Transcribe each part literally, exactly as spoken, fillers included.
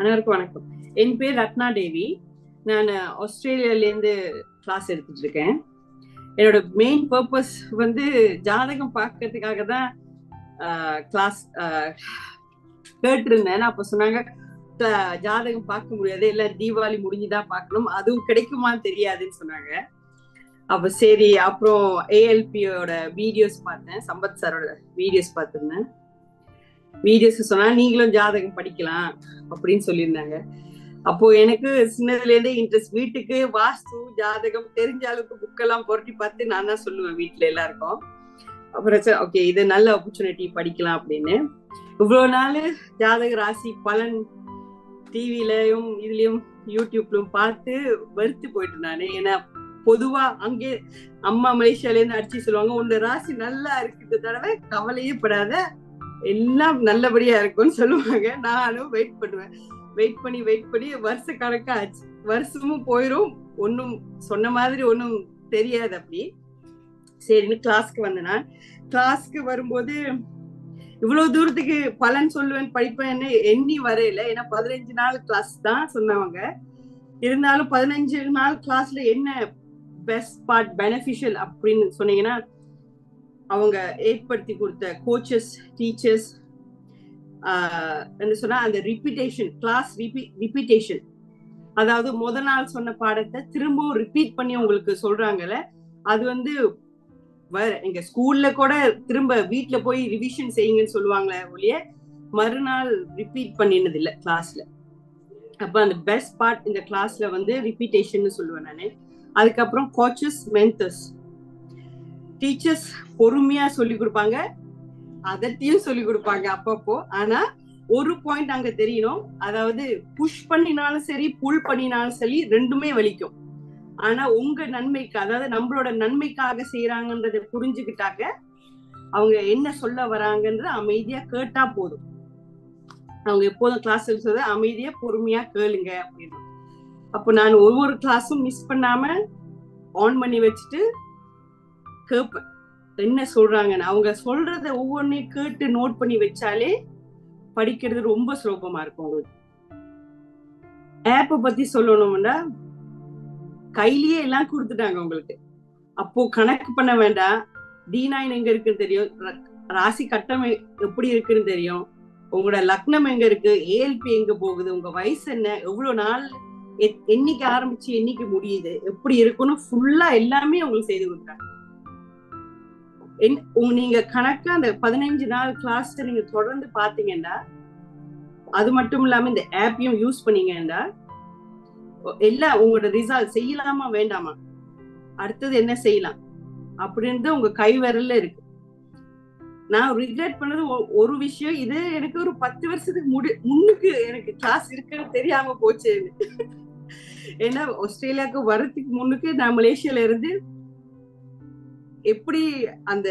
அனைவருக்கும் வணக்கம். என் பேர் ரத்னா தேவி. நான் ஆஸ்திரேலியாலேருந்து கிளாஸ் எடுத்துட்டு இருக்கேன். என்னோட மெயின் பர்பஸ் வந்து ஜாதகம் பார்க்கறதுக்காக தான் கிளாஸ் கேட்டிருந்தேன். அப்போ சொன்னாங்க ஜாதகம் பார்க்க முடியாது, எல்லாம் தீபாவளி முடிஞ்சுதான் பார்க்கணும், அதுவும் கிடைக்குமான்னு தெரியாதுன்னு சொன்னாங்க. அப்போ சரி, அப்புறம் ஏஎல்பியோட வீடியோஸ் பார்த்தேன், சம்பத் சாரோட வீடியோஸ் பார்த்துருந்தேன். வீடியோஸ் சொன்னா நீங்களும் ஜாதகம் படிக்கலாம் அப்படின்னு சொல்லியிருந்தாங்க. அப்போ எனக்கு சின்னதுல இருந்தே இன்ட்ரெஸ்ட். வீட்டுக்கு வாஸ்து ஜாதகம் தெரிஞ்ச அளவுக்கு புக்கெல்லாம் புரட்டி பார்த்து நான் தான் சொல்லுவேன் வீட்டுல எல்லாருக்கும். அப்புறம் ஓகே, இது நல்ல ஆப்பர்ச்சுனிட்டி, படிக்கலாம் அப்படின்னு. இவ்வளவு நாள் ஜாதக ராசி பலன் டிவிலையும் இதுலயும் யூடியூப்லயும் பார்த்து வெறுத்து போயிட்டு நானு. ஏன்னா பொதுவா அங்கே அம்மா மலேசியால இருந்து அடிச்சு சொல்லுவாங்க, உன்னோட ராசி நல்லா இருக்குது தடவை கவலையே படாத, எல்லாம் நல்லபடியா இருக்கும்னு சொல்லுவாங்க. நானும் வெயிட் பண்ணுவேன். வெயிட் பண்ணி வெயிட் பண்ணி வருஷ கணக்கா ஆச்சு. வருஷமும் போயிரும், ஒன்னும் சொன்ன மாதிரி ஒன்னும் தெரியாது. அப்படி சரின்னு கிளாஸ்க்கு வந்தேன்னா, கிளாஸ்க்கு வரும்போது இவ்வளவு தூரத்துக்கு பலன் சொல்லுவேன் படிப்பேன்னு எண்ணி வரையில. ஏன்னா பதினஞ்சு நாள் கிளாஸ் தான் சொன்னவங்க. இருந்தாலும் பதினஞ்சு நாள் கிளாஸ்ல என்ன பெஸ்ட் பார்ட், பெனிஃபிஷியல் அப்படின்னு சொன்னீங்கன்னா, அவங்க ஏற்படுத்தி கொடுத்த கோச்சஸ், டீச்சர்ஸ் என்ன சொன்னா அந்த ரிப்பீட்டேஷன், கிளாஸ் ரிப்பீ ரிப்பீட்டேஷன் அதாவது முத நாள் சொன்ன பாடத்தை திரும்பவும் ரிப்பீட் பண்ணி உங்களுக்கு சொல்றாங்கல்ல, அது வந்து வேற. எங்க ஸ்கூல்ல கூட திரும்ப வீட்டுல போய் ரிவிஷன் செய்யுங்கன்னு சொல்லுவாங்களே ஒழிய மறுநாள் ரிப்பீட் பண்ணினது இல்லை கிளாஸ்ல. அப்ப அந்த பெஸ்ட் பார்ட் இந்த கிளாஸ்ல வந்து ரிப்பீட்டேஷன் சொல்லுவேன் நானு. அதுக்கப்புறம் கோச்சஸ், மென்டர்ஸ், டீச்சர்ஸ் பொறுமையா சொல்லி கொடுப்பாங்க, அதத்தையும் சொல்லி கொடுப்பாங்க அப்பப்போ. ஆனா ஒரு பாயிண்ட் அங்க தெரியணும், அதாவது புஷ் பண்ணினாலும் சரி புல் பண்ணினாலும் சரி ரெண்டுமே வலிக்கும். ஆனா உங்க நன்மைக்கு, அதாவது நம்மளோட நன்மைக்காக செய்யறாங்கன்றத புரிஞ்சுக்கிட்டாக்க அவங்க என்ன சொல்ல வராங்கன்ற அமைதியா கேட்டா போதும். அவங்க எப்போதும் கிளாஸ் சொல்றது அமைதியா பொறுமையா கேளுங்க அப்படின்னு. அப்போ நான் ஒவ்வொரு கிளாஸும் மிஸ் பண்ணாம ஆன் பண்ணி வச்சுட்டு கேட்பேன் என்ன சொல்றாங்கன்னு. அவங்க சொல்றத ஒவ்வொன்றையும் கேட்டு நோட் பண்ணி வச்சாலே படிக்கிறது ரொம்ப சுலபமா இருக்கும். உங்களுக்கு ஆப்பை பத்தி சொல்லணும்னா கையிலேயே எல்லாம் கொடுத்துட்டாங்க உங்களுக்கு. அப்போ கணக்கு பண்ண வேண்டாம். டி நைன் எங்க இருக்குன்னு தெரியும், ராசி கட்டம் எப்படி இருக்குன்னு தெரியும், உங்களோட லக்னம் எங்க இருக்கு, ஏஎல்பி எங்க போகுது, உங்க வயசு என்ன, எவ்வளவு நாள், என்னைக்கு ஆரம்பிச்சு என்னைக்கு முடியுது, எப்படி இருக்குன்னு ஃபுல்லா எல்லாமே உங்களுக்கு செய்து கொடுத்தாங்க. நீங்க கணக்கா அந்த பதினஞ்சு நாள் கிளாஸ் நீங்க தொடர்ந்து பாத்தீங்கன்னா, அது மட்டும் இல்லாம இந்த ஆப்பையும் யூஸ் பண்ணீங்கன்னா எல்லாம் உங்களோட ரிசல்ட் செய்யலாமா வேண்டாமா, அடுத்தது என்ன செய்யலாம் அப்படின்றது உங்க கை விரல்ல இருக்கு. நான் ரிக்ரெட் பண்ணது ஒரு விஷயம், இது எனக்கு ஒரு பத்து வருஷத்துக்கு முடி முன்னுக்கு எனக்கு கிளாஸ் இருக்குன்னு தெரியாம போச்சு. ஏன்னா ஆஸ்திரேலியாவுக்கு வர்றதுக்கு முன்னுக்கு நான் மலேசியால இருந்து எப்படி அந்த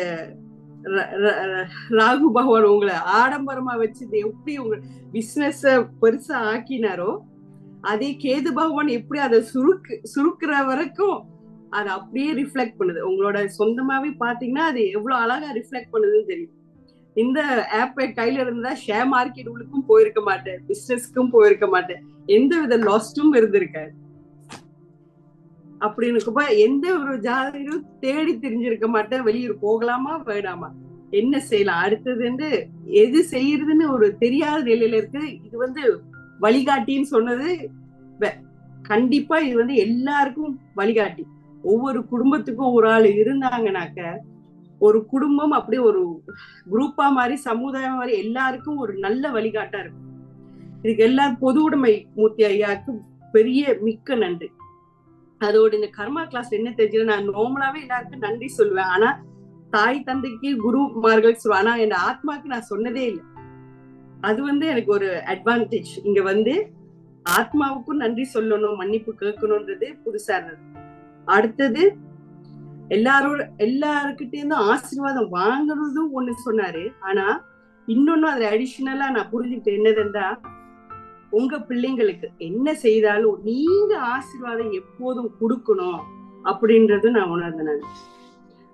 ராகு பகவான் உங்களை ஆடம்பரமா வச்சு எப்படி உங்க பிசினஸ பெருசா ஆக்கினாரோ, அதே கேது பகவான் எப்படி அதை சுருக்கு சுருக்குற வரைக்கும் அது அப்படியே ரிஃப்ளெக்ட் பண்ணுது. உங்களோட சொந்தமாவே பாத்தீங்கன்னா அது எவ்வளவு அழகா ரிஃப்ளெக்ட் பண்ணுதுன்னு தெரியும். இந்த ஆப்பை கையில இருந்தா ஷேர் மார்க்கெட் உள்ளுக்கும் போயிருக்க மாட்டேன், பிசினஸ்க்கும் போயிருக்க மாட்டேன், எந்த வித லாஸ்டும் இருந்திருக்காது. அப்படின்னு எந்த ஒரு ஜாதகம் தேடி தெரிஞ்சிருக்க மாட்டேன், வெளியூர் போகலாமா வேணாமா, என்ன செய்யலாம் அடுத்தது, எது செய்யறதுன்னு ஒரு தெரியாத நிலையில இருக்கு. இது வந்து வழிகாட்டின்னு சொன்னது கண்டிப்பா இது வந்து எல்லாருக்கும் வழிகாட்டி. ஒவ்வொரு குடும்பத்துக்கும் ஒரு ஆள் இருந்தாங்கனாக்க ஒரு குடும்பம் அப்படியே ஒரு குரூப்பா மாதிரி, சமுதாயம் மாதிரி எல்லாருக்கும் ஒரு நல்ல வழிகாட்டா இருக்கும். இதுக்கு எல்லாரும் பொது உடைமை மூர்த்தி ஐயாவுக்கு பெரிய மிக்க நன்றி. அதோட இந்த கர்மா கிளாஸ் என்ன தெரிஞ்சது, நான் நார்மலாவே எல்லாருக்கும் நன்றி சொல்லுவேன். ஆனா தாய் தந்தைக்கு குருமார்கள் சொல்லுவேன், ஆனா என் ஆத்மாக்கு நான் சொன்னதே இல்லை. அது வந்து எனக்கு ஒரு அட்வான்டேஜ். இங்க வந்து ஆத்மாவுக்கும் நன்றி சொல்லணும், மன்னிப்பு கேட்கணும்ன்றது புதுசா இருந்தது. அடுத்தது எல்லாரோட எல்லாருக்கிட்டே இருந்தும் ஆசீர்வாதம் வாங்குறதும் ஒண்ணு சொன்னாரு. ஆனா இன்னொன்னு அதுல அடிஷனலா நான் புரிஞ்சுக்கிட்டு என்னதுன்னா, உங்க பிள்ளைங்களுக்கு என்ன செய்தாலும் நீங்க ஆசீர்வாதம் எப்போதும் கொடுக்கணும் அப்படின்றது நான் உணர்ந்தேன்.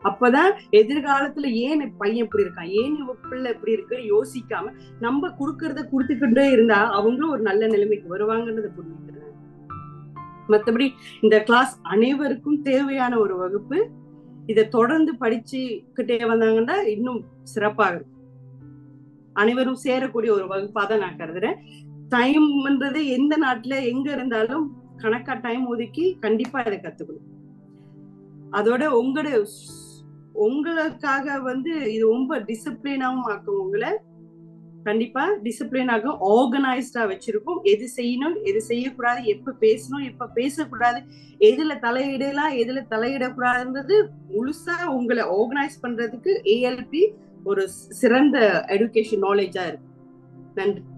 அப்பதான் எதிர்காலத்துல ஏன் பையன் இப்படி இருக்கான், ஏன் இவ பிள்ளை இப்படி இருக்குன்னு யோசிக்காம நம்ம குடுக்கறத குடுத்துக்கிட்டே இருந்தா அவங்களும் ஒரு நல்ல நிலைமைக்கு வருவாங்கன்றத புரிஞ்சுக்கிறேன். மத்தபடி இந்த கிளாஸ் அனைவருக்கும் தேவையான ஒரு வகுப்பு. இதை தொடர்ந்து படிச்சுக்கிட்டே வந்தாங்கன்னா இன்னும் சிறப்பாக அனைவரும் சேரக்கூடிய ஒரு வகுப்பா தான் நான் கருதுறேன். டைம்ன்றது எந்த நாட்டுல எங்க இருந்தாலும் கணக்கா டைம் ஒதுக்கி கண்டிப்பா இதை கத்துக்கணும். அதோட உங்களோட உங்களுக்காக வந்து இது ரொம்ப டிசிப்ளினாவும் ஆக்கும். உங்களை கண்டிப்பா டிசிப்ளினாக ஆர்கனைஸ்டா வச்சிருக்கும். எது செய்யணும், எது செய்யக்கூடாது, எப்ப பேசணும், எப்ப பேசக்கூடாது, எதுல தலையிடலாம், எதுல தலையிடக்கூடாதுன்றது முழுசா உங்களை ஆர்கனைஸ் பண்றதுக்கு ஏஎல்பி ஒரு சிறந்த எடுகேஷன் நாலேஜா இருக்கு. நன்றி.